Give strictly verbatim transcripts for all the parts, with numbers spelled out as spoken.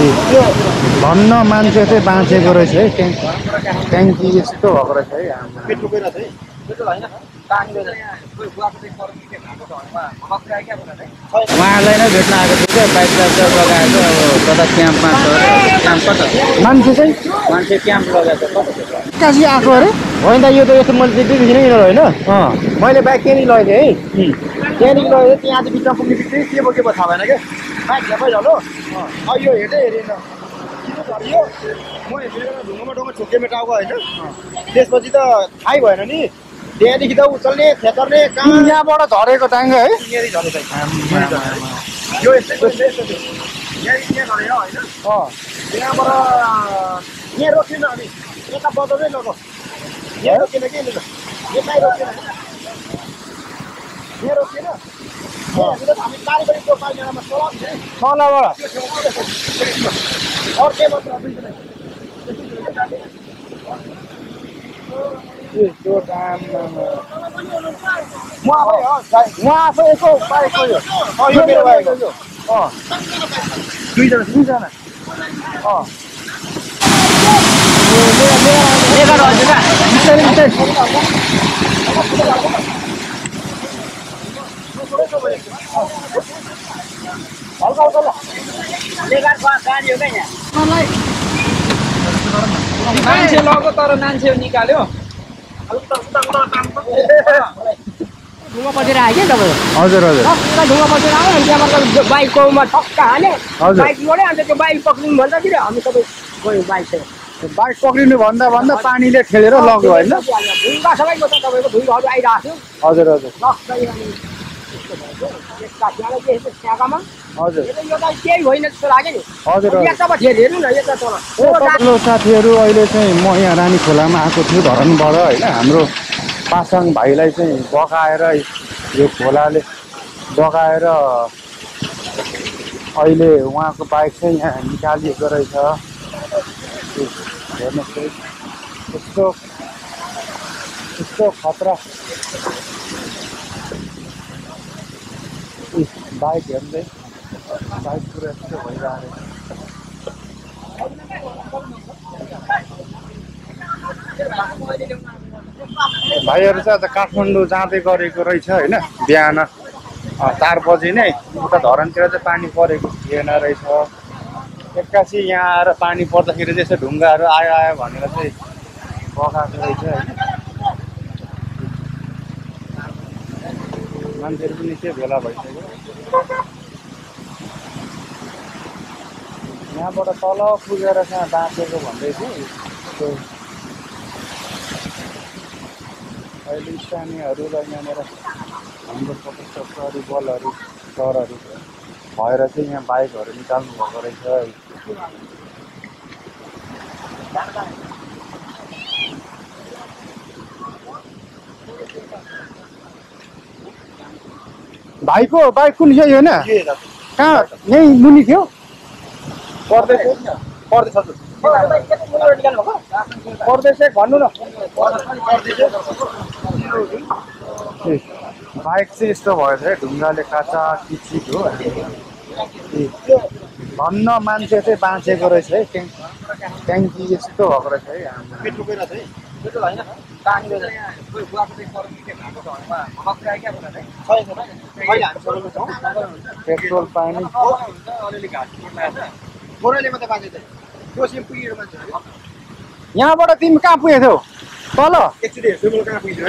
त्यो भन्न मान्छे चाहिँ बाँचेको रहेछ है ट्याङ्क ट्याङ्की यस्तो भएको रहेछ है उहाँलाई नै भेट्न आएको छु क्या बाइक लगाएर अब कता क्याम्पमा छ क्याम्प कता मान्छे चाहिँ मान्छे क्याम्प लगाएको छ कता एक्कासी आएको अरे होइन त यो त यस्तो मैले देख्दै थिइनँ यिनीहरू होइन अँ मैले बाइक त्यहाँनिर लगेको थिएँ है त्यहाँनिर लगेको त्यहाँ चाहिँ बिचमा पुग्ने बित्तिकै के भयो के भयो थाहा भएन क्या बाइक झ्यापै झलो अब यो हेर्दै हेरेन यो म हेरेर ढुङ्गामा ढुङ्गा ठोकेमे टाउको होइन त्यसपछि त थाहै भएन नि त्यहाँदेखि त उचाल्ने थेतर्ने कहाँ यहाँबाट झरेको टाङ्गा है यहाँनिर झरेको यो यस्तै यस्तै यस्तो थियो यहाँनिर यहाँ झरेर होइन अँ त्यहाँबाट यहाँ रोकिएन हामी यता बजाउँदै लगो यहाँ रोकिएन कि यता रोकिएन यहाँ रोकिएन हामी तारिबारीको पाइखानामा सलाम तलबाट अर्कै मात्र त्यो दाममा म आफै उहाँ आफै यसो बाइक गयो यो मेरो बाइक हो अँ दुईजना दुईजना अँ बिस्तारै बिस्तारै हल्का हल्का मान्छे लग्यो तर मान्छे निकाल्यो ढुङ्गा पसेर आयो क्या तपाईँ हजुर हजुर ढुङ्गा पसेर आयो अनि त्यहाँबाट बाइककोमा ठक्क हाने हजुर। बाइक लड्यो अन्त त्यो बाइक पक्रिनु भन्दाखेरि हामी तपाईँ गयो बाइक बाइक पक्रिनु भन्दा भन्दा पानीले खेलेर लग्यो होइन ढुङ्गा सबैको त तपाईँको ढुङ्गाहरू आइरहेको थियो हजुर हजुर ट्याकामा हजुर यो त केही होइन जस्तो लाग्यो नि हजुर हजुर यताबाट हेर्नु न यता तल हेलो साथीहरू अहिले चाहिँ म यहाँ रानी खोलामा आएको छु धरानबाट होइन हाम्रो पासाङ भाइलाई चाहिँ बगाएर यो खोलाले बगाएर अहिले उहाँको बाइक चाहिँ यहाँ निकालिएको रहेछ हेर्नुहोस् है यस्तो यस्तो खतरा बाइक हेर्दै बाइक पुरा यस्तो भइरहेको भाइहरू चाहिँ आज काठमाडौँ जाँदै गरेको रहेछ होइन बिहान चार बजी नै उता धरानतिर चाहिँ पानी परेको थिएन रहेछ एक्कासी यहाँ आएर पानी पर्दाखेरि चाहिँ यसो ढुङ्गाहरू आयो आयो भनेर चाहिँ बगाएको रहेछ होइन मान्छेहरू पनि के भेला भइसक्यो यहाँबाट तल पुगेर चाहिँ बाँचेको भन्दै थियो त्यो अहिले स्थानीयहरू र यहाँनिर हाम्रो सशस्त्र बलहरू सरहरू भएर चाहिँ यहाँ बाइकहरू निकाल्नु भएको रहेछ भाइको बाइक कुन यही होइन कहाँ यहीँ मुनि थियो पर्दैछ पर्दैछ पर्दैछ भन्नु न बाइक चाहिँ यस्तो भएछ है ढुङ्गाले काचा किचिक हो भन्न मान्छे चाहिँ बाँचेको रहेछ है ट्याङ्क ट्याङ्की यस्तो भएको रहेछ है पेट्रोल गइरहेछ है पेट्रोल होइन पेट्रोल पानी यहाँबाट तिमी कहाँ पुगेको थियौ तल एकचोटि हेर्छु म कहाँ पुग्छु है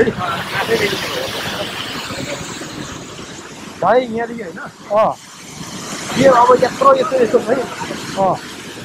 भाइ यहाँदेखि होइन अँ यो अब यत्रो यस्तो यस्तो है अँ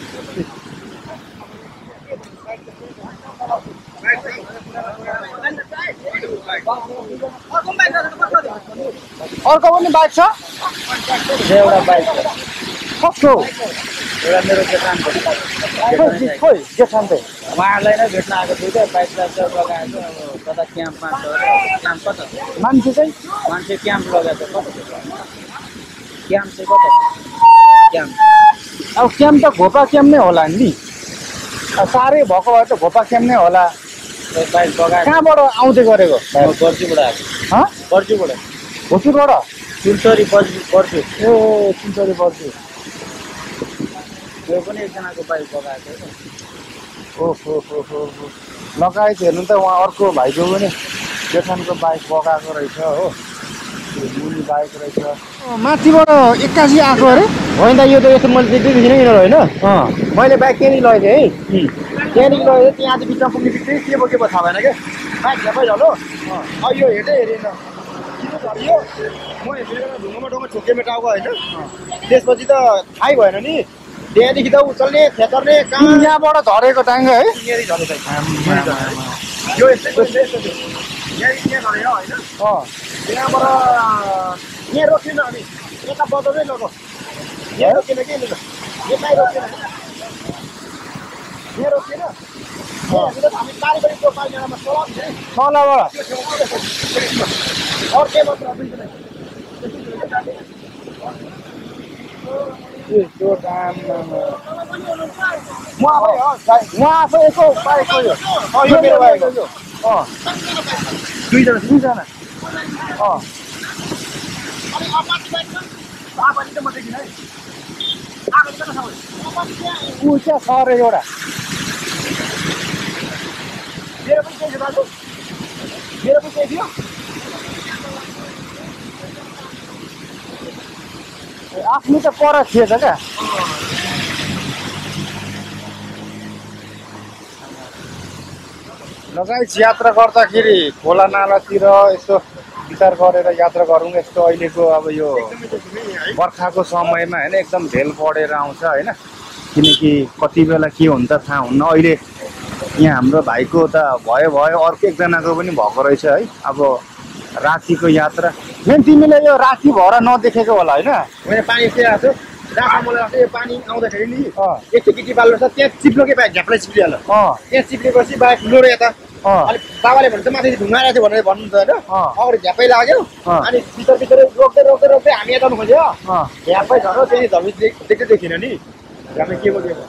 अर्को पनि बाइक छ एउटा बाइक कस्तो एउटा मेरो जेठानको खोइ के खान्छ उहाँहरूलाई नै भेट्न आएको छु क्या बाइक लगाएर अब कता क्याम्पमा छ क्याम्प कता मान्छे चाहिँ मान्छे क्याम्प लगाएको छ कता क्याम्प चाहिँ कता क्याम्प अब क्याम्प त घोपा क्याम्प नै होला नि साह्रै भएको भए त घोपा क्याम्प नै होला बाइक बगाएर कहाँबाट आउँदै गरेको बर्जीबाट आएको हँ बर्जीबाट होसुरबाट सुनचरी बर्जी बर्जी ए सुनचरी बर्जी यो पनि एकजनाको बाइक बगाएको छ। ओहो हो हो हो लगाएछ हेर्नु त उहाँ अर्को भाइको पनि जेठानको बाइक बगाएको रहेछ हो मुनि बाइक रहेछ माथिबाट एक्कासी आएको अरे होइन त यो त यस्तो मैले देख्दै थिइनँ यिनीहरू होइन अँ मैले बाइक त्यहाँनिर लगेको थिएँ है त्यहाँनिर लगेको त्यहाँ आज बिचमा पुग्ने बित्तिकै के बोके थाहा भएन क्या बाइक झ्यापै झलो अब यो हेर्दै हेरेन किन झरियो म हेरेर ढुङ्गामा ढुङ्गा ठोकेँ टाउको होइन त्यसपछि त थाहै भएन नि त्यहाँदेखि त उचाल्ने थेतर्ने कहाँ यहाँबाट झरेको टाङ्गा है यहाँनिर झरेको यो यस्तै यस्तै यस्तो थियो यहाँदेखि यहाँ झरेर होइन अँ त्यहाँबाट यहाँ रोकिएन हामी यता बजाउनै लगो यहाँ रोकिएन कि यता रोकिएन यहाँ रोकिएन हामी तारिबारीको पाइनामा सोला तलबाट अर्कै मात्र त्यो दाम म आफै उहाँ आफै यसो बाइक खोज्यो यो मेरो बाइक हो अँ दुईजना दुईजना अँ आपाली त म देखिन है आपाली कता छ ऊ चाहिँ छ अरे एउटा मेरो पनि केही छ दाजु मेरो पनि केही थियो आफ्नो त पर थिएछ क्या लगायत यात्रा गर्दाखेरि खोला नालातिर यसो विचार गरेर यात्रा गरौँ यस्तो अहिलेको अब यो बर्खाको समयमा होइन एकदम भेल बढेर आउँछ होइन किनकि कति बेला के हुन्छ थाहा हुन्न अहिले यहाँ हाम्रो भाइको त भयो भयो अर्को एकजनाको पनि भएको रहेछ है अब रातिको यात्रा मेन तिमीले यो राति भएर नदेखेको होला होइन मैले पानी यस्तै आएको छु राखा मलाई लाग्छ यो पानी आउँदाखेरि नि अँ एकछिन गिटी बाल्नु छ त्यहाँ चिप्लोकै बाइक झ्याप्लै चिप्लिहाल्यो अँ त्यहाँ चिप्लेपछि बाइक लोडो यता अँ अलिक बाबाले भन्छ माथि ढुङ्गा आएको थियो भनेर भन्नुहुन्छ होइन अँ। अगाडि झ्यापै लाग्यो अँ। अनि भित्र भित्र रोक्दै रोक्दै रोक्दै हामी यता खोज्यो अँ झ्यापै झरो त्यही झमी देख्दै देखिन नि झ्यापै के बोकेको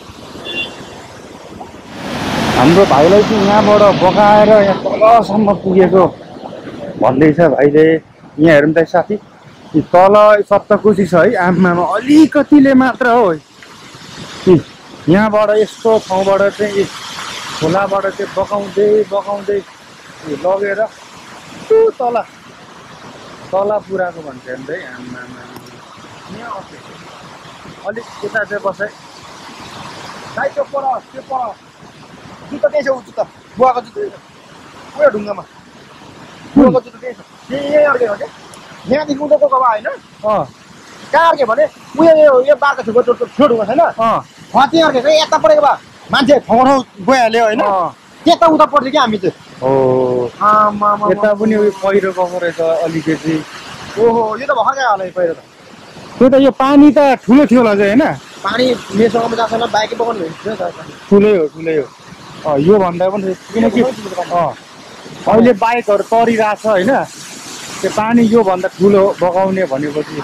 हाम्रो भाइलाई चाहिँ यहाँबाट बगाएर यहाँ तलसम्म पुगेको भन्दैछ भाइले यहाँ हेरौँ त साथी यी तल सप्तकोशी छ है आमामा अलिकतिले मात्र हो यी यहाँबाट यस्तो ठाउँबाट चाहिँ खोलाबाट चाहिँ बगाउँदै बगाउँदै लगेर त्यो तल तल पुऱ्याएको भन्छ हेर्नु है आमामा यहाँ अलिक यता चाहिँ बसाइ भाइ त्यो पर त्यो पर जुत्ता त्यही छ ऊ जुत्ता बुवाको जुत्ता उयो ढुङ्गामा बुवाको जुत्ता त्यही छ यहीँ यहीँ अर्कै हो क्या यहाँदेखि उँधोको गएको होइन अँ कहाँ अर्कै भने उयो यो यो बाटो छेउको ठुलो ढुङ्गा छैन अँ उहाँ त्यहाँ अर्कै यता परेको भए मान्छे ठाउँ ठाउँ गइहाल्यो होइन अँ त्यता उता पर्थ्यो क्या हामी चाहिँ हो आमामा यता पनि उयो पहिरो गएको रहेछ अलिकति ओहो यो त भर्खर गयो होला यो पहिरो त त्यो त यो पानी त ठुलो थियो होला चाहिँ होइन पानी मेसँग जाँदैन बाइकै पकाउनु हुन्छ ठुलै हो ठुलै हो अँ योभन्दा पनि किनकि अँ अहिले बाइकहरू तरिरहेको छ होइन त्यो पानी योभन्दा ठुलो बगाउने भनेपछि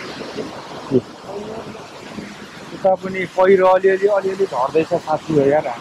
उता पनि पहिरो अलिअलि अलिअलि झर्दैछ साथी हो यार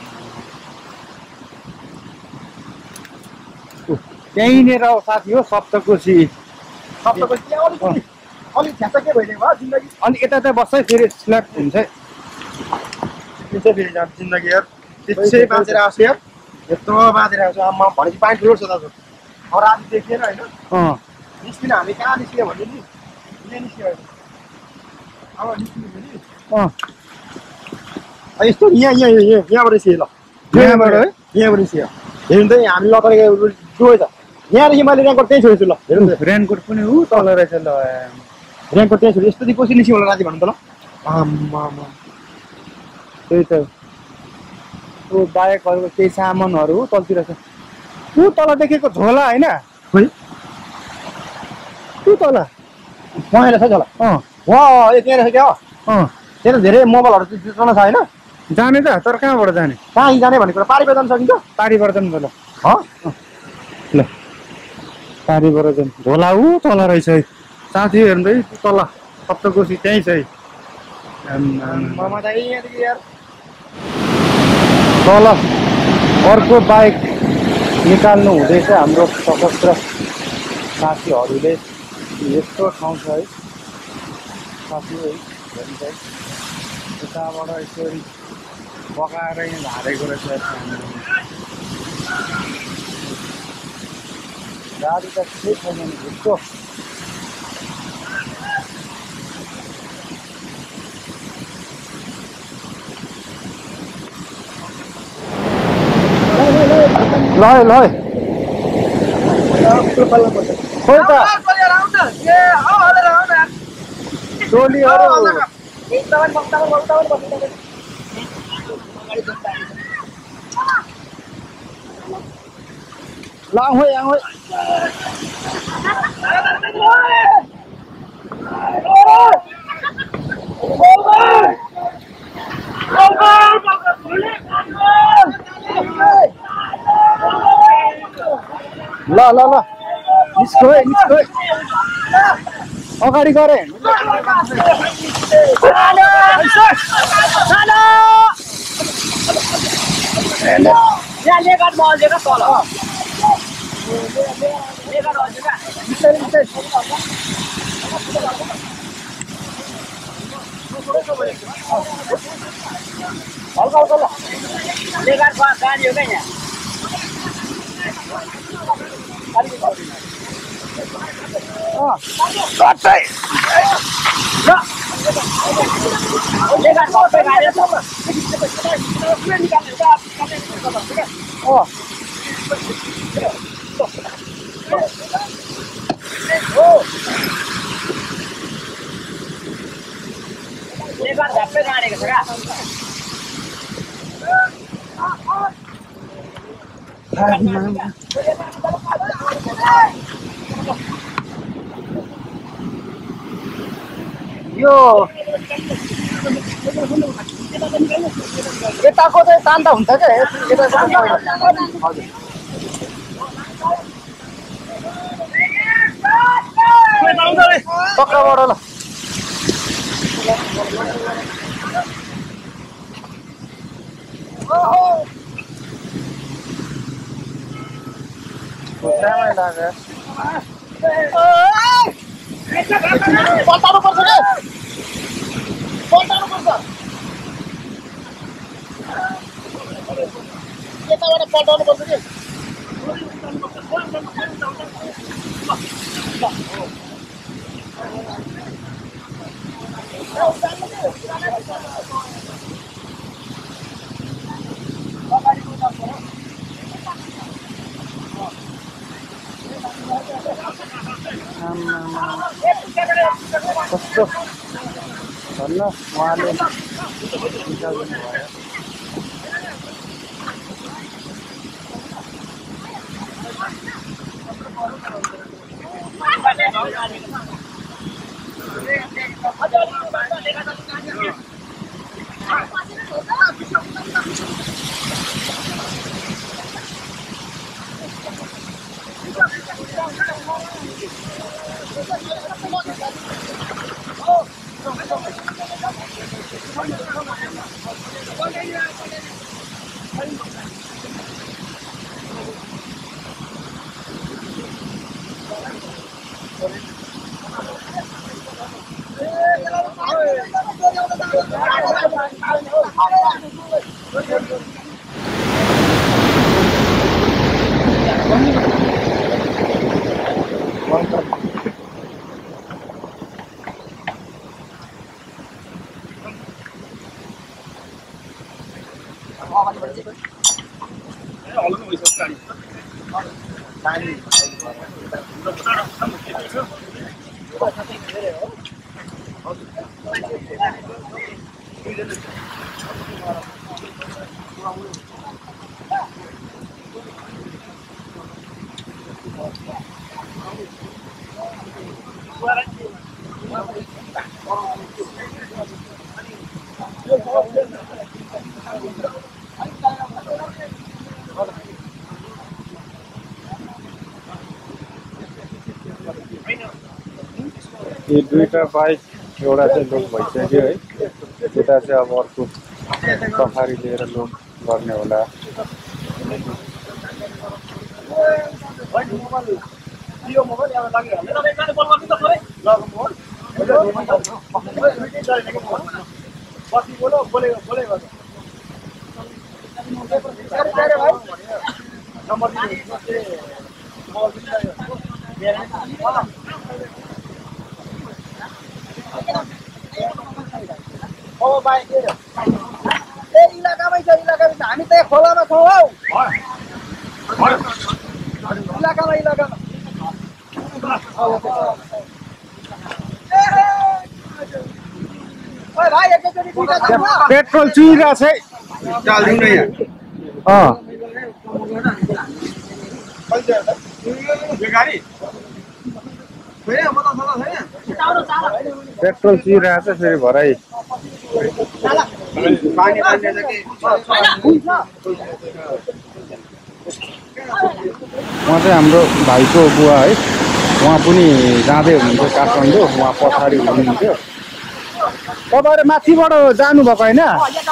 त्यहीँनिर साथी हो सप्तकोशी सप्तको त्यहाँ अलिकति अलिक ठ्याक्क के भइदिएको भयो जिन्दगी अनि यता चाहिँ बस्छ फेरि स्ल्याप हुन्छ है त्यसै फेरि जान्छ जिन्दगी यार त्यसै बाँचेर आएको यार यत्रो बाँचेर आएको छ आमा भनेपछि पानी ठुलो छ दाजु अब राति देखिएन होइन अँ निस्किन हामी कहाँ निस्क्यो भने नि यहाँ निस्क्यो अहिले अब निस्किनु भने यस्तो यहाँ यहाँ यहाँ यहाँबाट निस्कियो ल यहाँबाट है यहाँबाट निस्क्यो हेर्नु त हामी लतरेको डुबै त यहाँदेखि मैले रेनकोट त्यहीँ छोडेछु ल हेर्नु त रेनकोट पनि ऊ तल रहेछ ल रेनकोट त्यहीँ छोड्यो यस्तोदेखि कसरी निस्क्यो होला राति भन्नु त ल आम्मामा त्यही त ऊ बाइकहरूको केही सामानहरू तलतिर छ ऊ तल देखेको झोला होइन खोइ ऊ तल पहेँलो छ झोला अँ वा यो त्यहाँ रहेछ क्या अँ त्यहाँ त धेरै मोबाइलहरू चल्न छ होइन जाने त तर कहाँबाट जाने कहाँ जाने भन्ने कुरा पारिबाट जान सकिन्छ पारिबाट जानु ल हँ ल पारिबाट जानु झोला ऊ तल रहेछ है साथी हेर्नु है तल सप्तकोशी त्यहीँ छ है ममा त यहाँदेखि यार तल अर्को बाइक निकाल्नु हुँदैछ हाम्रो सशस्त्र साथीहरूले यस्तो ठाउँ छ है साथी है हेर्नु है यताबाट यसरी पकाएर यहाँ झारेको रहेछ गाडी त केही छैन नि घुसको ल ल खोइ त टोलीहरू ल आउँ है आउँ है ल ल ल निस्को है निस्को है अगाडि गरे हल्का हल्का ल गाडी हो क्या यहाँ झ्याप्पै गाडेको छ क्या यो यताको चाहिँ शान्त हुन्छ क्या हजुर पक्काबाट ल खुट्टामै लाग्यो पल्टाउनु पर्छ क्या पल्टाउनु पर्छ यताबाट पल्टाउनु पर्छ कि कस्तो धन्न उहाँले भयो यो दुईटा बाइक एउटा चाहिँ लोड भइसक्यो है यता चाहिँ अब अर्को सफारी लिएर लोड गर्ने होला बसी बोलो बोलेगा बोलेगा अरे भाई नंबर ओ भाइ के ए इलाकामै छ इलाकामै छ हामी त खोलामा छौँ हौ इलाकामा इलाकामा पेट्रोल चुहिरहेको छ है चालिदिउँ न यहाँ अँ पेट्रोल चुहिरहेको छ फेरि भरै पानी पानी उहाँ चाहिँ हाम्रो भाइको बुवा है उहाँ पनि जाँदै हुनुहुन्थ्यो काठमाडौँ उहाँ पछाडि हुनुहुन्थ्यो तपाईँहरू माथिबाट जानुभएको होइन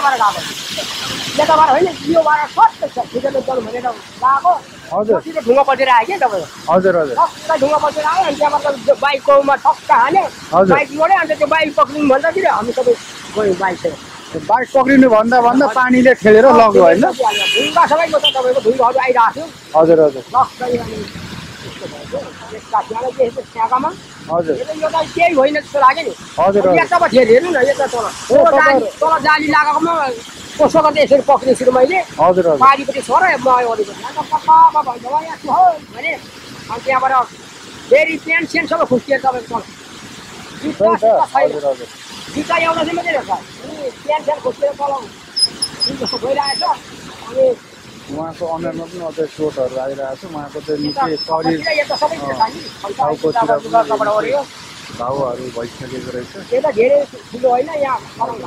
हजुर ढुङ्गा पसेर आयो क्या तपाईँ हजुर हजुर ढुङ्गा पसेर आयो अनि त्यहाँबाट बाइककोमा ठक्क हाल्यो बाइक मोड्यो अन्त त्यो बाइक पक्रिनु भन्दाखेरि हामी सबै गयौँ बाइक बाइक पक्रिनु भन्दा भन्दा पानीले ठेलेर लग्यो होइन ढुङ्गा सबैको त तपाईँको ढुङ्गाहरू आइरहेको थियो हजुर हजुर ट्याकामा हजुर यो त केही होइन जस्तो लाग्यो नि हजुर यताबाट हेर्नु न यता तल तल जाली लगाएकोमा कसो गर्दा यसरी पक्रिन्छु मैले हजुर हजुर बारीपट्टि छोर म वरिपट्टि भने अनि त्यहाँबाट फेरि प्यान्ट स्यान्ट सबै खुस्किएर तपाईँको जुत्ता एउटा चाहिँ मात्रै रहेछ अनि प्यान्ट स्यान्ट खुस्किएर तल जस्तो गइरहेछ अनि उहाँको अनुहारमा पनि अझै चोटहरू आइरहेको छ उहाँको चाहिँ निकै शरीर घाउहरू भइसकेको रहेछ त्यो त धेरै ठुलो होइन यहाँ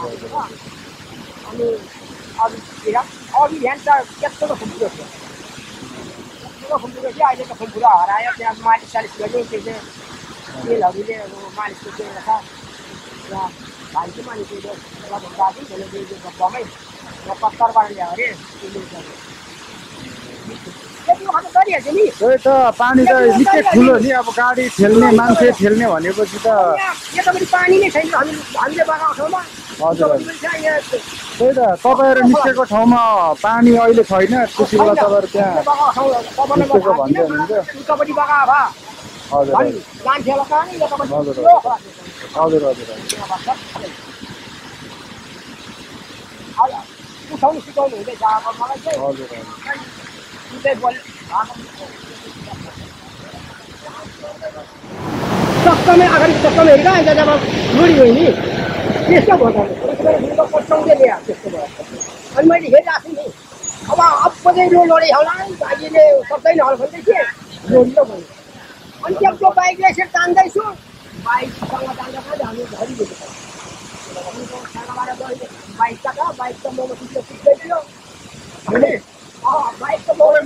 अनि अघितिर अघि ध्यान त त्यस्तो त खुम्पुरो थियो ठुलो खुम्पुरो थियो अहिले त खुम्पुरो हरायो त्यहाँ मालिस सालिस गऱ्यो त्यो चाहिँ तेलहरूले मालिसको त्यो रहेछ त्यहाँ भाइको मानिस बमै र पत्तरबाट ल्यायो अरे गरिहाल्छ नि त्यही त पानी त निकै ठुलो नि अब गाडी ठेल्ने मान्छे ठेल्ने भनेपछि त यतापट्टि पानी नै छैन हामी हामीले बनाएको ठाउँमा हजुर त्यही त तपाईँहरू निस्केको ठाउँमा पानी अहिले छैन त्यसै बेला तपाईँहरू त्यहाँ निस्केको भन्दै हुनुहुन्छ उतापट्टि बगाएको भए हजुर मान्छेलाई पानी यतापट्टि हजुर हजुर हजुर उठाउनु सिकाउनु हुँदैछ अब मलाई चाहिँ हजुर चक्कमै अगाडि चक्कमै हेरेर अन्त जब लुडी गयो नि त्यस्तो भयो त पट्याउँदै ल्यायो त्यस्तो भयो अनि मैले हेरिरहेको छु नि अब अब चाहिँ लो लडी होला बाइकले सक्दैन होला भन्दै थिएँ लोडिलो भयो अनि त्यहाँ त्यो बाइकले यसरी तान्दैछु बाइकसँग तान्दा पनि हामी घरि बाइक त बाइक त मोमो सिक्दै सिक्दै थियो बाइक त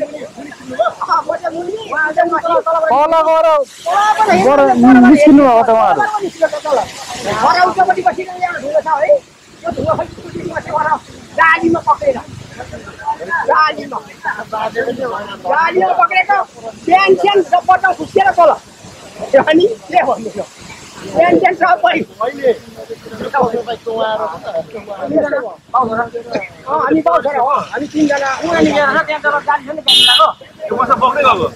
तल गएर निस्किनु भएको त उहाँहरू उतापट्टि बसेर यहाँ ढुङ्गा छ है त्यो ढुङ्गा गाडीमा पक्रेर गाडीमा गाडीमा पक्रेर बिहान स्यान बट्टा खुस्किएर तल अनि के भन्नु बिहान स्यान सबै हामी पाउँछ र हो हामी तिनजना उनी ल्याएर त्यहाँ तल गाडी छ नि गाडी लाग्यो त्यो कसो पक्रे गएको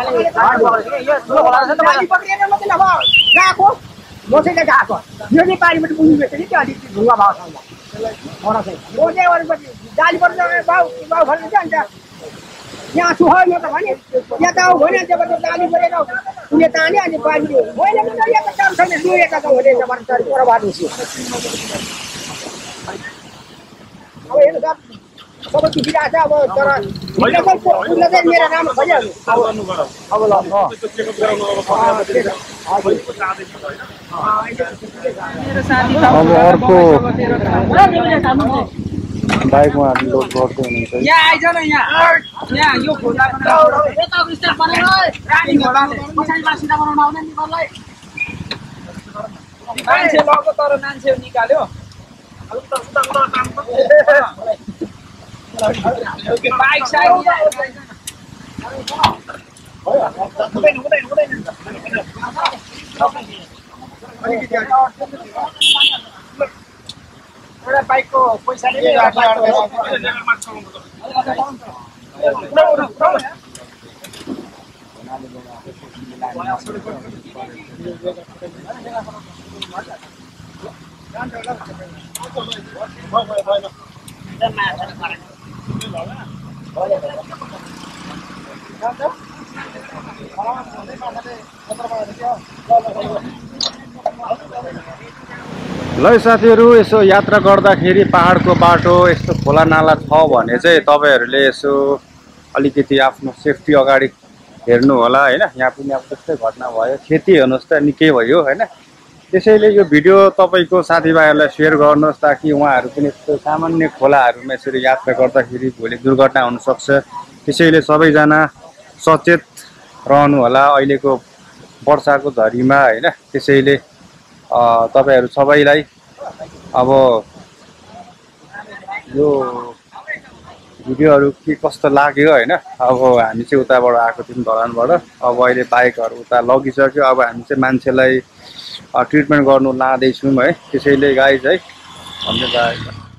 गाडी पक्रेर मात्रै नभए गएको म चाहिँ गएको यो चाहिँ पारिपट्टि पुग्नु बेच्छ नि त्यो अलिक ढुङ्गा भएको ठाउँमा म चाहिँ वरिपट्टि गाडीबाट बाउ बाउ भन्नुहुन्छ अन्त यहाँ छु है म त भने यहाँ त आऊ भने त्यहाँबाट गाडी गरेर उसले ताने अनि पारिपट्टि होइन यहाँ त काम छैन त्यो यता त भने त्यहाँबाट पर बाँड्छु अब हेर्नु सर सबै टिपिरहेको छ अब तर उसले चाहिँ मेरो राम्रो भइहाल्यो अब ल अब अर्को बाइकमा लोड गर्दै हुनुहुन्छ यहाँ आइज न यहाँ यहाँ यो खोला मान्छे लग्यो तर मान्छे निकाल्यो बाइक साइड एउटा बाइकको पैसाले नै एउटा ल साथीहरू यसो यात्रा गर्दाखेरि पहाडको बाटो यस्तो खोला नाला छ भने चाहिँ तपाईहरूले यसो अलिकति आफ्नो सेफ्टी अगाडि हेर्नु होला हैन। यहाँ पनि अब त्यस्तै घटना भयो, क्षति हेर्नुहोस् त निकै भयो हैन। त्यसैले यो भिडियो तपाईँको साथीभाइहरूलाई सेयर गर्नुहोस् ताकि उहाँहरू पनि यस्तो सामान्य खोलाहरूमा यसरी यात्रा गर्दाखेरि भोलि दुर्घटना हुनसक्छ। त्यसैले सबैजना सचेत रहनु होला अहिलेको वर्षाको झरीमा हैन। त्यसैले तपाईहरू सबैलाई अब यो भिडियोहरू के कस्तो लाग्यो हैन। अब हामी चाहिँ उताबाट आएको थियौँ धरानबाट, अब अहिले बाइकहरू उता लगिसक्यो। अब हामी चाहिँ मान्छेलाई ट्रिटमेन्ट गर्नु लाँदैछौँ है। त्यसैले गाइज है धन्यवाद।